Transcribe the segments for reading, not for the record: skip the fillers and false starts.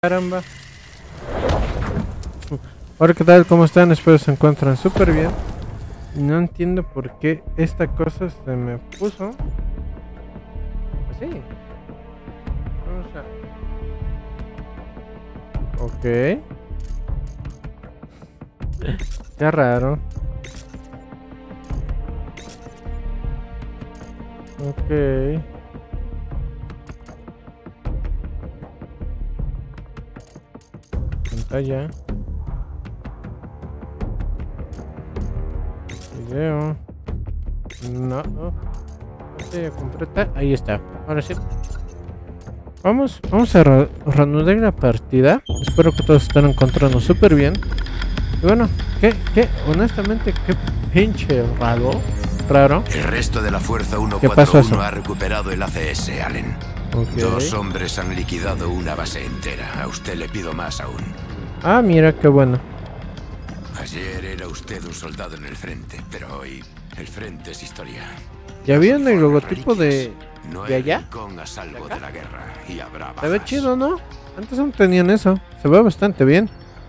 Caramba. Hola, ¿qué tal? ¿Cómo están? Espero se encuentran súper bien. No entiendo por qué esta cosa se me puso así. Vamos a... Ok. Qué raro. Ok. Pantalla. Video. No. Pantalla completa. Ahí está. Ahora sí. Vamos a reanudar la partida. Espero que todos estén encontrando súper bien. Y bueno, honestamente, qué pinche raro. El resto de la Fuerza ¿Qué pasó eso? 141 ha recuperado el ACS, Allen. Okay. 2 hombres han liquidado una base entera. A usted le pido más aún. Ah, mira, qué bueno. Ayer era usted un soldado en el frente, pero hoy el frente es historia. ¿Ya vieron el logotipo de hay allá? rincón a salvo de la guerra y habrá bajas. Se ve chido, ¿no? Antes no tenían eso. Se ve bastante bien.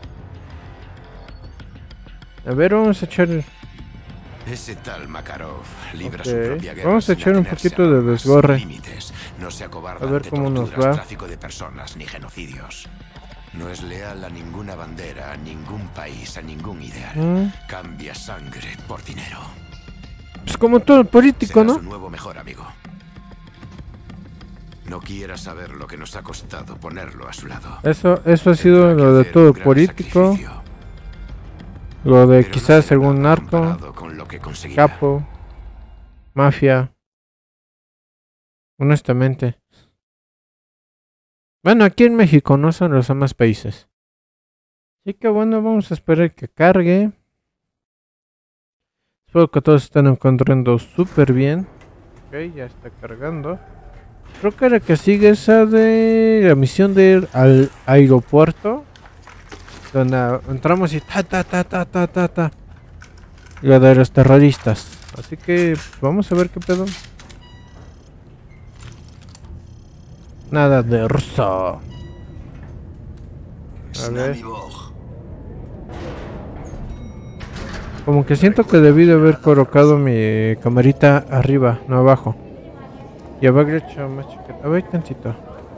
A ver, vamos a echar... Ese tal Makarov libra su propia guerra. Vamos a echar un poquito de desgorre. No se acobarda A ver ante cómo nos torturas, va. tráfico de personas ni genocidios. No es leal a ninguna bandera, a ningún país, a ningún ideal. Cambia sangre por dinero. Pues como todo político, Será ¿no? su nuevo mejor amigo. No quiera saber lo que nos ha costado ponerlo a su lado. Eso ha sido lo de todo político. Sacrificio. Lo de Pero quizás no algún será narco, comparado con lo que conseguirá. capo, mafia. Honestamente. Bueno, aquí en México no son los demás países. Así que bueno, vamos a esperar que cargue. Espero que todos estén encontrando súper bien. Ok, ya está cargando. Creo que la que sigue esa de la misión de ir al aeropuerto. Donde entramos y ta. La de los terroristas. Así que vamos a ver qué pedo. Nada de ruso. A ver. Como que siento que debí de haber colocado mi camarita arriba, no abajo. Y haber hecho más chiquita. A ver, tantito.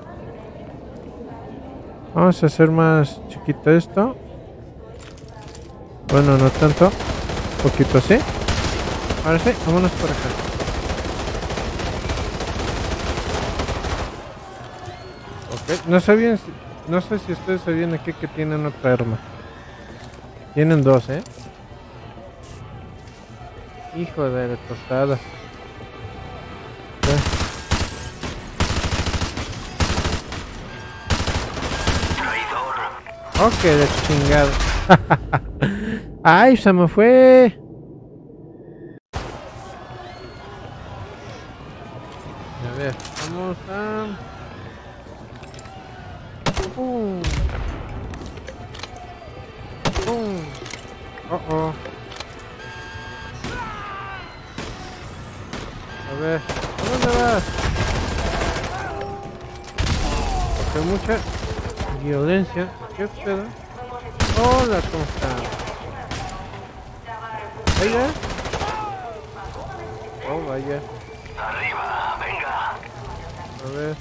Vamos a hacer más chiquito esto. Bueno, no tanto. Un poquito así. Ahora sí, vámonos por acá. Ok, no sabían, no sé si ustedes sabían aquí que tienen otra arma. Tienen dos, Hijo de la tostada. Ok, de chingado. Ay, se me fue. A ver, vamos a... ¡Pum! ¡Pum! Oh. A ver, ¿a dónde vas? Hay mucha violencia. ¿Qué pedo? Hola, ¿cómo están? ¿Vaya? Oh, vaya. Arriba, venga. A ver.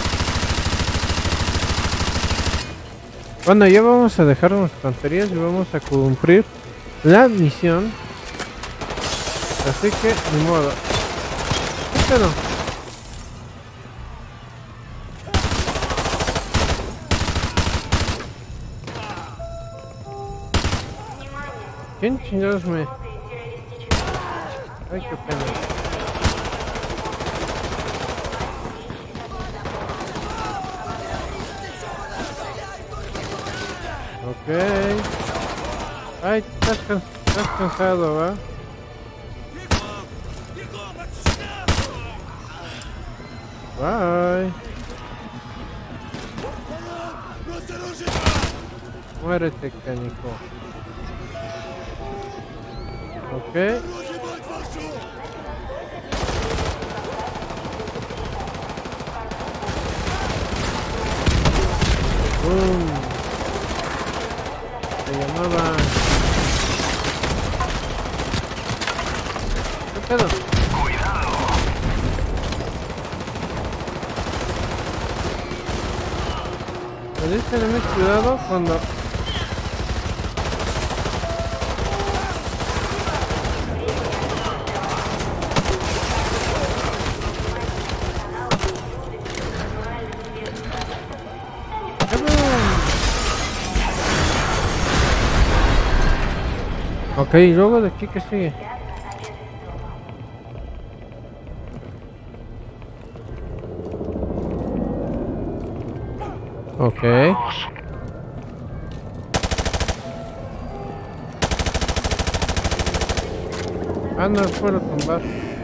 Bueno, ya vamos a dejar unas tonterías y vamos a cumplir la misión. Así que, ni modo. ¿Qué pedo? ¿Quién chingados me...? Ay, qué pena. Ok. Ay, estás cansado, ¿va? Bye. Muérete, canijo. Ok. Se llamaba... ¿Qué pedo? Cuidado. Me dice tener cuidado cuando... Ok, y luego de aquí, ¿qué sigue? Ok. Ah, no puedo tumbar.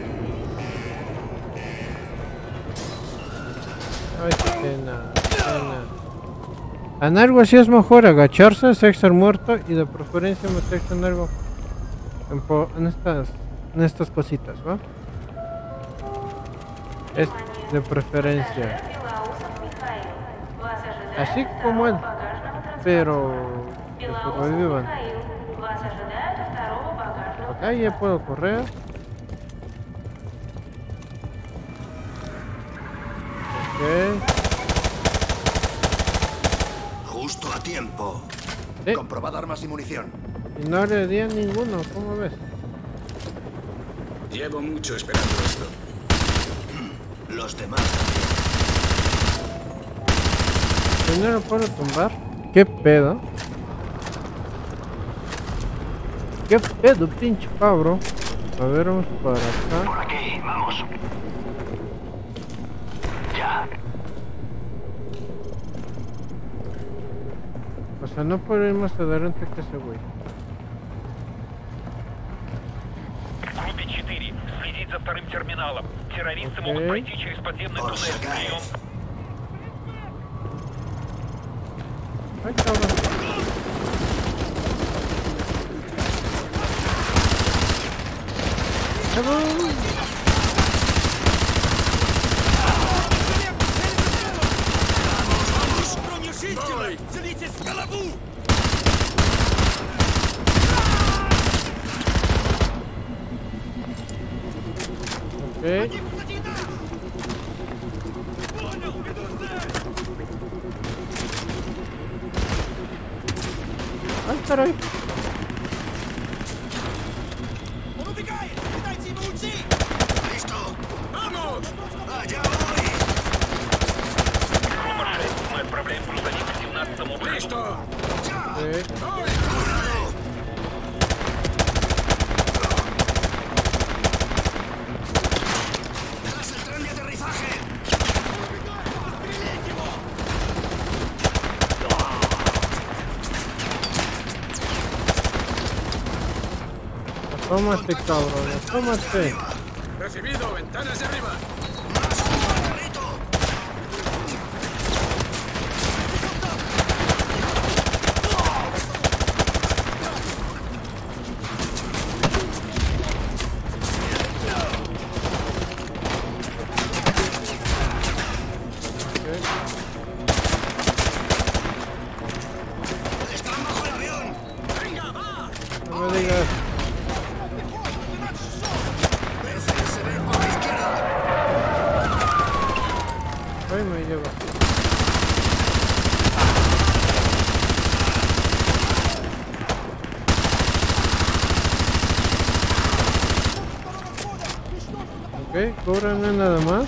Ay, qué pena, qué pena. En algo así es mejor agacharse, estar muerto y de preferencia meterse en algo. En estas cositas, ¿va? Es de preferencia. Así como él. Pero que sobrevivan. Acá ya puedo correr. Ok. Justo a tiempo. Sí. Comprobad armas y munición. Y no le di a ninguno, ¿cómo ves? Llevo mucho esperando esto. Los demás Primero puedo tumbar. ¿Qué pedo? ¿Qué pedo, pinche cabro? A ver, vamos para acá. Por aquí, vamos. Ya. O sea, no puedo ir más adelante que ese güey. Группе 4. Следить за вторым терминалом. Террористы могут пройти через подземный туннель. Прием. Ay, cabrón. ¡Cabrón! Ok. Ay, caray. ¡Listo! ¡Vamos! ¡Allá voy! Номер 6. Мы отправляем грузовик к 17-му выходу. ¡Listo! Ok. ¡Tras el tren de aterrizaje! Tómate, cabrón, tómate. Recibido, ventanas de arriba. ¡Más junto al carrito! ¡Están bajo el avión! ¡Venga, va! No me digas. Se ven por la izquierda. Ay, me lleva. Ok, cóbrame nada más.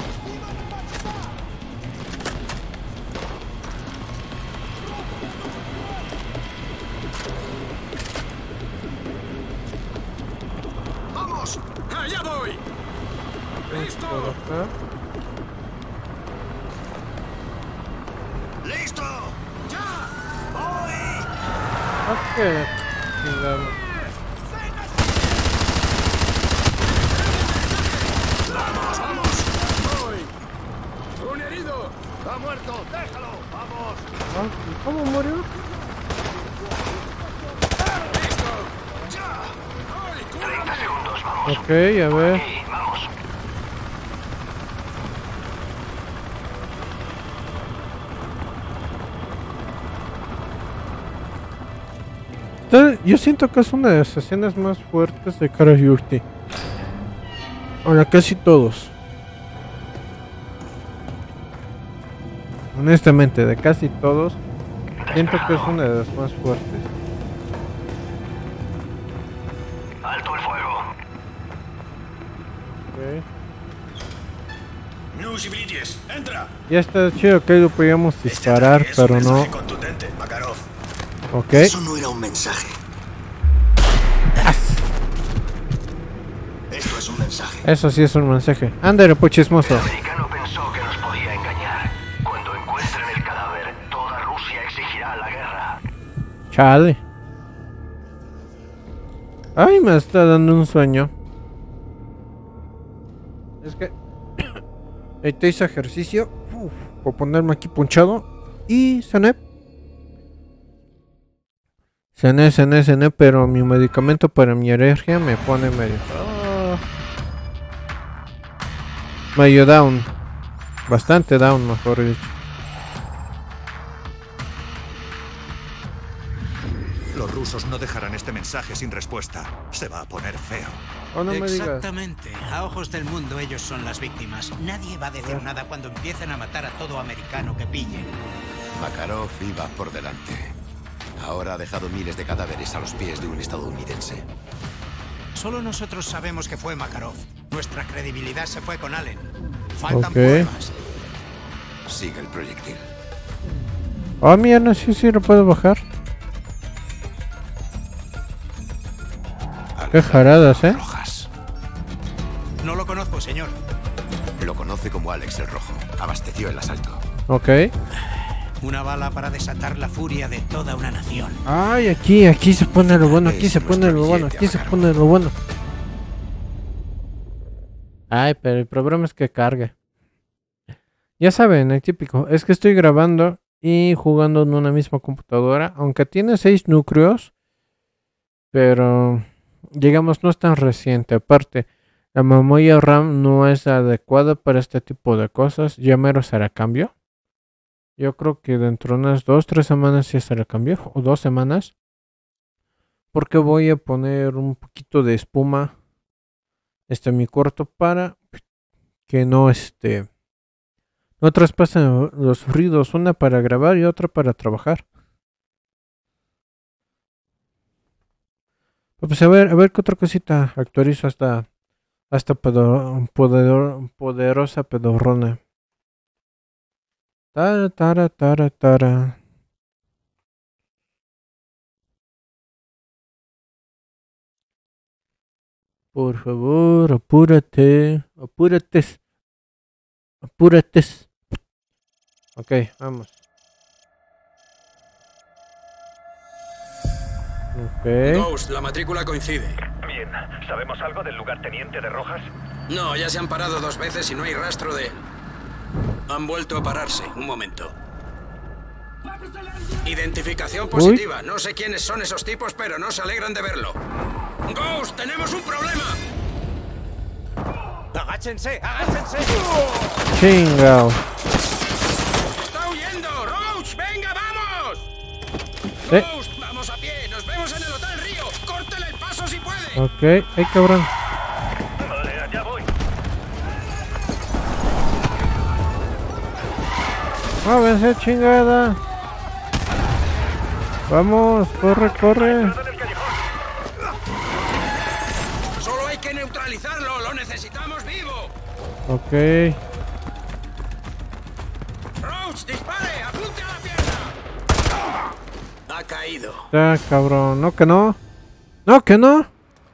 ¡Vamos! ¡Allá voy! Por ¡Listo! acá. ¡Listo! ¡Ya! ¡Voy! Ok. Digamos. ¡Vamos, vamos! ¡Voy! ¡Un herido! ¡Está muerto! ¡Déjalo! ¡Vamos! Ah, ¿y cómo murió? ¡Listo! ¡Ya! ¡Voy! 30 ¡Cúrame! segundos, vamos. Ok, a ver. Aquí, vamos. Yo siento que es una de las escenas más fuertes de Call of Duty. Ahora casi todos. Honestamente, de casi todos, siento que es una de las más fuertes. Alto el fuego. Okay. News y Bridges, entra. Ya está chido que lo podíamos disparar, pero no. Contundente, Makarov. Ok. Eso no era un mensaje. Esto es un mensaje. Eso sí es un mensaje. Ándale, pues chismoso. El americano pensó que nos podía engañar. Cuando encuentren el cadáver, toda Rusia exigirá la guerra. Chale. Ay, me está dando un sueño. Es que ahorita hice ejercicio. Por ponerme aquí punchado. Y cené. Cené, pero mi medicamento para mi alergia me pone medio. Medio down. Bastante down, mejor dicho. Los rusos no dejarán este mensaje sin respuesta. Se va a poner feo. Oh, no me digas. Exactamente. A ojos del mundo ellos son las víctimas. Nadie va a decir nada cuando empiecen a matar a todo americano que pillen. Makarov iba por delante. Ahora ha dejado miles de cadáveres a los pies de un estadounidense. Solo nosotros sabemos que fue Makarov. Nuestra credibilidad se fue con Allen. Faltan Ok. pruebas. Sigue el proyectil. Oh, mierda, sí lo puedo bajar. Qué jaradas, Rojas. No lo conozco, señor. Lo conoce como Alex el Rojo. Abasteció el asalto. Ok. Una bala para desatar la furia de toda una nación. Ay, aquí se pone lo bueno, aquí se pone lo bueno, aquí se pone lo bueno. Ay, pero el problema es que cargue. Ya saben, el típico. Es que estoy grabando y jugando en una misma computadora. Aunque tiene 6 núcleos. Pero, digamos, no es tan reciente. Aparte, la memoria RAM no es adecuada para este tipo de cosas. Ya mero será cambio. Yo creo que dentro de unas 2-3 semanas ya será cambio. O 2 semanas. Porque voy a poner un poquito de espuma en mi cuarto para que no no traspasen los ruidos. Una para grabar y otra para trabajar. Pues a ver qué otra cosita actualizo hasta poderosa pedorrona. Tara. Por favor, apúrate. Ok, vamos. Ok. Ghost, la matrícula coincide. Bien, ¿sabemos algo del lugarteniente de Rojas? No, ya se han parado 2 veces y no hay rastro de él. Han vuelto a pararse. Un momento. Identificación positiva. No sé quiénes son esos tipos, pero no se alegran de verlo. Ghost, tenemos un problema. ¡Agáchense! Chingao. ¡Está huyendo! ¡Roach, venga, vamos! Ghost, vamos a pie. Nos vemos en el Hotel Río. Córtele el paso si puede. Ok, ay cabrón. Vale, allá voy. Vámonos, chingada. Vamos, corre. Solo hay que neutralizarlo. Lo necesitamos vivo. Ok. Roach, dispare. Apunte a la pierna. Ha caído. Ya, cabrón. No, que no. No, que no.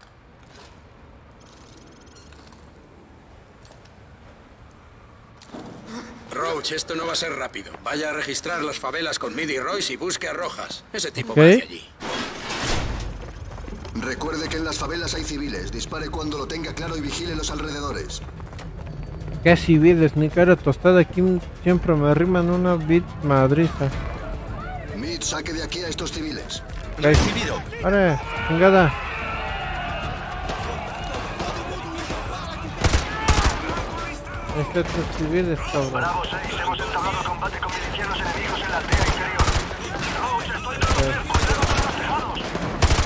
Roach, esto no va a ser rápido. Vaya a registrar las favelas con Midi Royce y busque a Rojas. Ese tipo Ok. va hacia allí. Recuerde que en las favelas hay civiles. Dispare cuando lo tenga claro y vigile los alrededores. ¿Qué civiles? Mi cara tostada aquí siempre me arriman una bit madriza. Mid, saque de aquí a estos civiles. Recibido. ¡Vale! ¡Chingada! Estos civiles, cabrón. Bravo 6, hemos entablado combate con milicianos enemigos en la aldea interior. Roach, estoy tras usted. Cuidado con los tejados.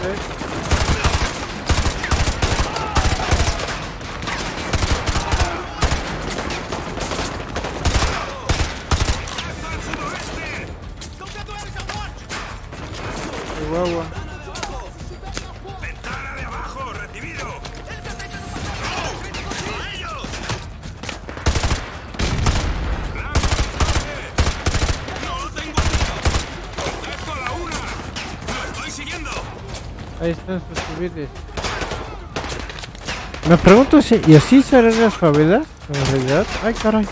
Chihuahua. ¡Ventana de abajo! ¡Recibido! ¡No tengo tiro! ¡Contesto a la una! ¡Lo estoy siguiendo! Ahí están sus civiles. Me pregunto si... ¿Y así serán las favelas? En realidad. Ay, caray.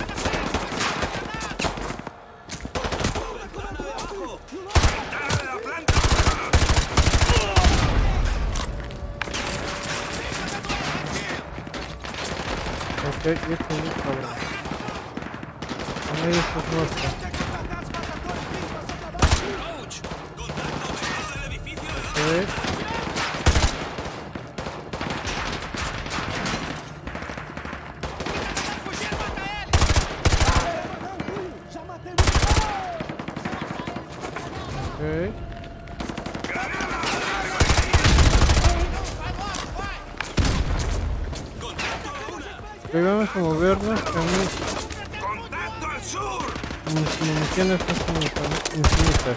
Ok, y esto es muy cabrón. Ahí esto es nuestro. Ok. Ok. Ok, vamos a movernos. ¡Contacto al sur! Mis municiones son infinitas.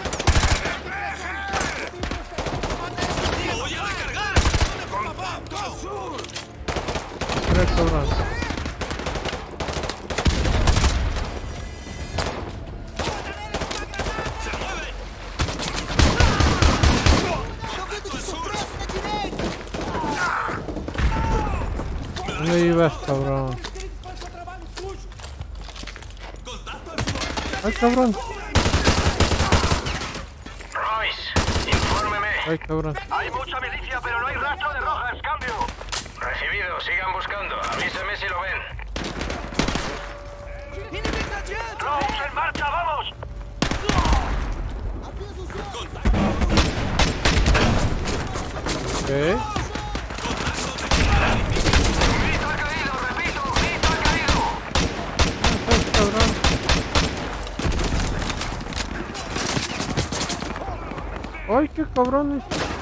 ¡Voy a recargar! ¡Contacto al sur! Mira, cabrón. ¿Dónde ibas, cabrón? ¡Ay, cabrón! Royce, infórmeme. ¡Ay, cabrón! Hay mucha milicia, pero no hay rastro de Rojas. Cambio. Recibido. Sigan buscando. Avíseme si lo ven. Rojas, en marcha. ¡Vamos! Ok. Grito ha caído. Repito. Grito ha caído. ¡Ay, cabrón! ¡Ay, qué cabrones!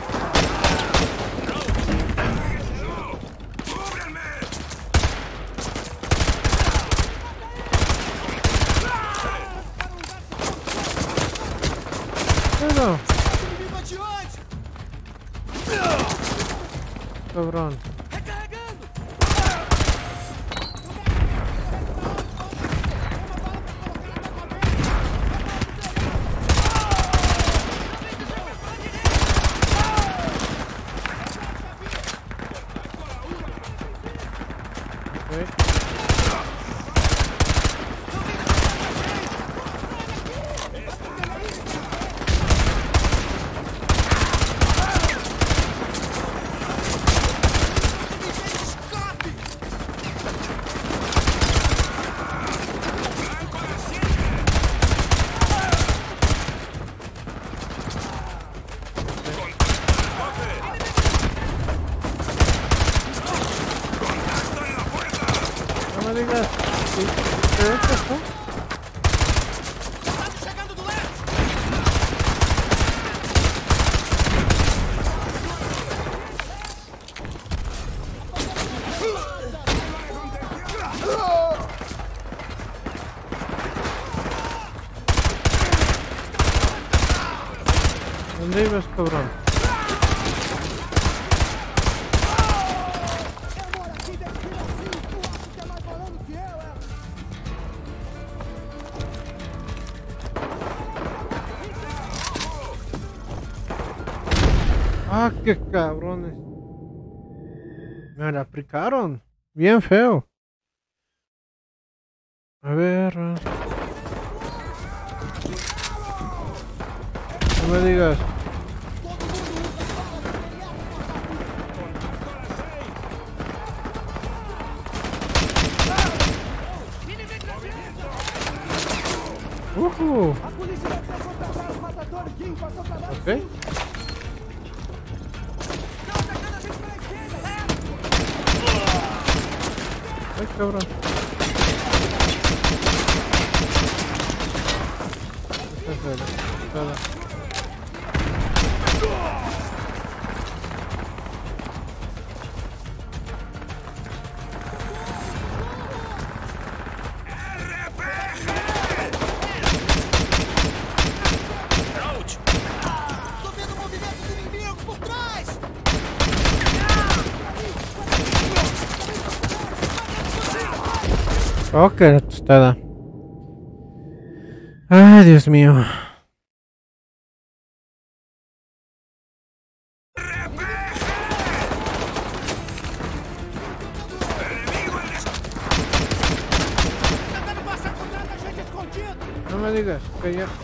Pero... cabrón. No me digas. ¿Qué es esto? ¿Dónde ibas, cabrón? Ah, qué cabrones. Me la aplicaron. Bien feo. A ver. No me digas. Ok. Ay, cabrón. Oh, que tostada. Ay, Dios mío. No me digas que ya.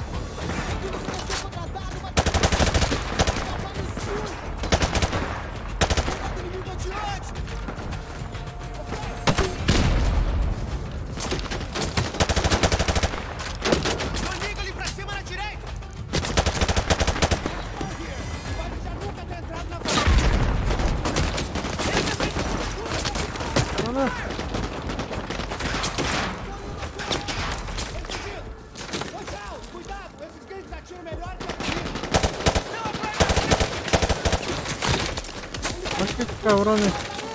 ¡Qué cabrones!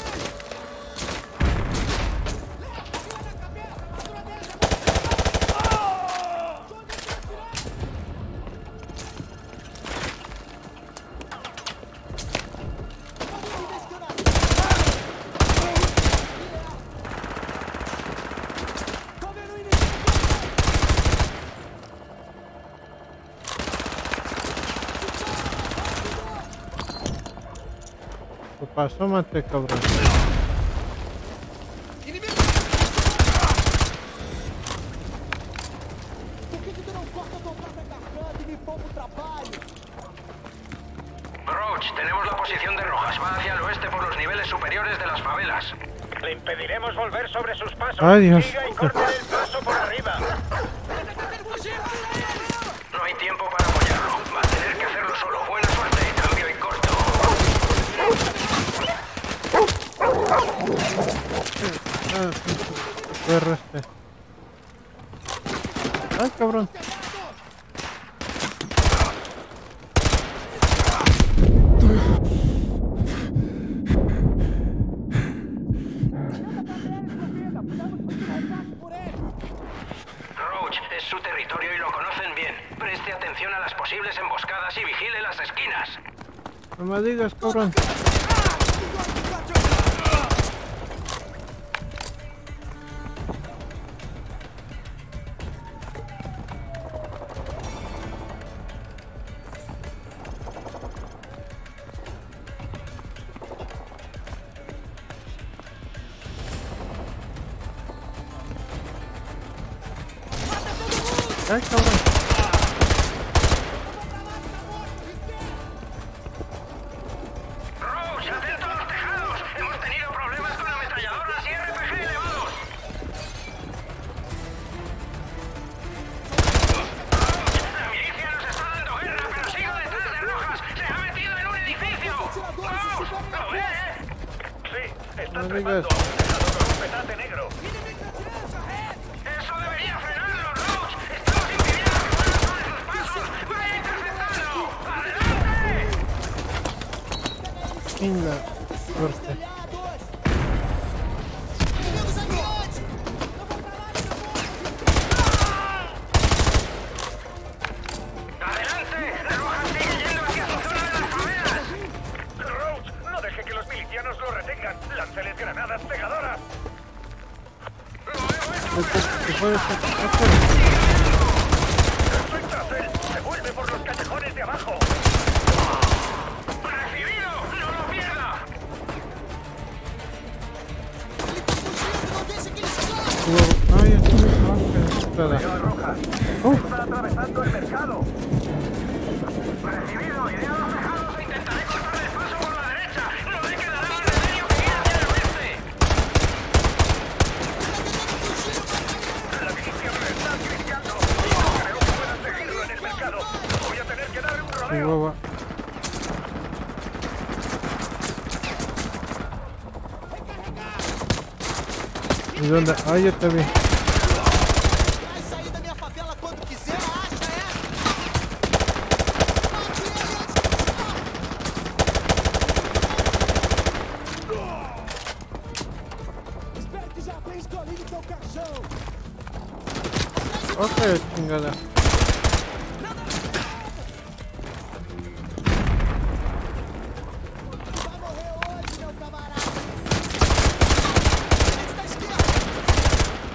Asómate, cabrón. Roach, tenemos la posición de Rojas. Va hacia el oeste por los niveles superiores de las favelas. Le impediremos volver sobre sus pasos. Ay, Dios. Siga y corte el paso por arriba. No hay tiempo para apoyarlo. Va a tener que hacerlo solo. Buena suerte. Cambio y corto. Perro este. Ay, cabrón. Roach, es su territorio y lo conocen bien. Preste atención a las posibles emboscadas y vigile las esquinas. No me digas, cabrón. Ay, cabrón. Roach, atento a los tejados. Hemos tenido problemas con ametralladoras y RPG elevados. La milicia nos está dando guerra, pero sigo detrás de Rojas. Se ha metido en un edificio. ¡Vamos! ¿Lo ve? Sí, está No trepando digas. a un tejado con un petate negro. ¡Eso debería frenarlo, Roach! ¡Estamos impidiendo que vuelva sobre sus pasos! ¡Vaya a interceptarlo! ¡Adelante! Chinga. Suerte. ¡Adelante! ¡Rojas sigue yendo hacia su zona de las favelas! Roach, no deje que los milicianos lo retengan. Lánceles granadas pegadoras. ¿Qué puede ser? Tras él, se vuelve por los callejones de abajo. ¡Recibido! ¡No lo pierda! Ay, espera. Está atravesando el mercado. ¡Recibido! Iré a los tejados e intentaré cortar el paso por la derecha. ¡No le quedará más remedio que ir hacia el oeste! La milicia me está asfixiando. No creo que puedan seguirlo en el mercado. Voy a tener que darle un rodeo. Chihuahua. ¿Y dónde? Ah, ya te vi. Vai sair da minha favela quando quiser, acha, é? Espero que já tenha escolhido seu caixão. Ok, chingada. Vai morrer hoje, meu camarada.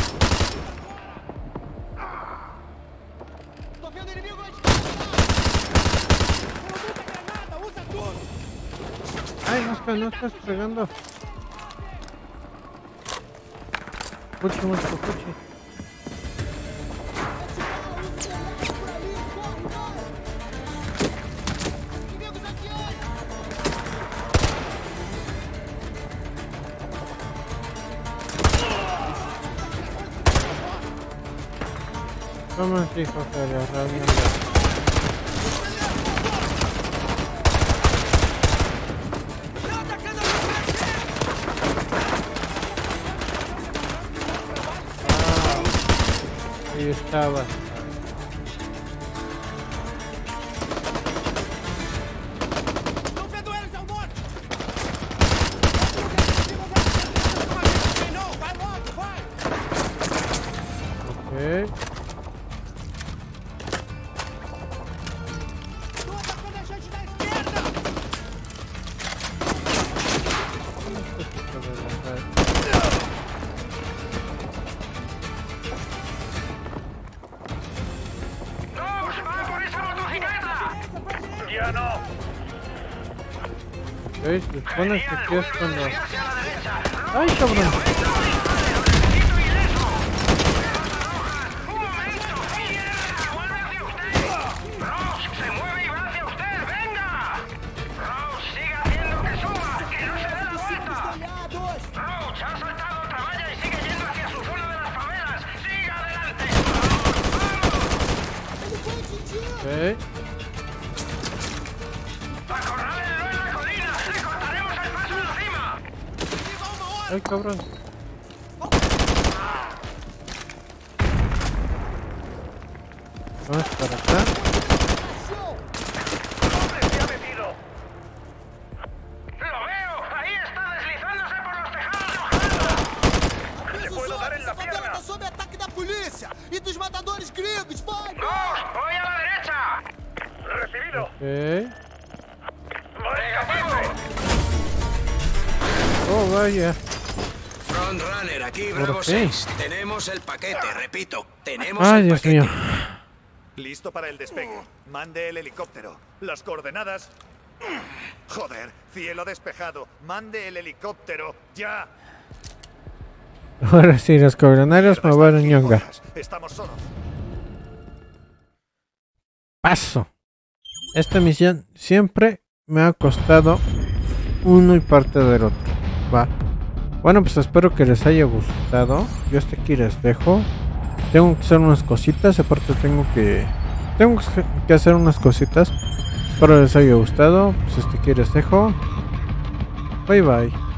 Ñonga, no estás fregando. Puchi, mucho, puchi. ¿Cómo es hijo de la rabia? Ahí estaba. Ok. ¡Ya no! ¿Veis? Se supone que aquí es cuando... ¡Ay, cabrón! Okay. ¡Ay, cabrón! Vamos para acá. ¿Dónde se ha metido? ¡Lo veo! ¡Ahí está deslizándose por los tejados! ¡Le puedo dar en la pierna! Está sob ataque da polícia e dos matadores gregos. Vai! ¡Ghost! ¡Voy a la derecha! ¡Recibido! Ok. ¡Negativo! Oh, vaya. Frontrunner, aquí ¿Por Bravo qué? 6. Tenemos el paquete, repito. Tenemos Ay, el Dios paquete. mío. Listo para el despegue. Mande el helicóptero. Las coordenadas. Joder, cielo despejado. Mande el helicóptero. ¡Ya! Ahora sí, los coronarios me van a Ñonga. Estamos solos. Paso. Esta misión siempre me ha costado uno y parte del otro. Va. Bueno, pues espero que les haya gustado. Yo hasta aquí les dejo. Tengo que hacer unas cositas. Aparte tengo que hacer unas cositas. Espero les haya gustado. Pues hasta aquí les dejo. Bye bye.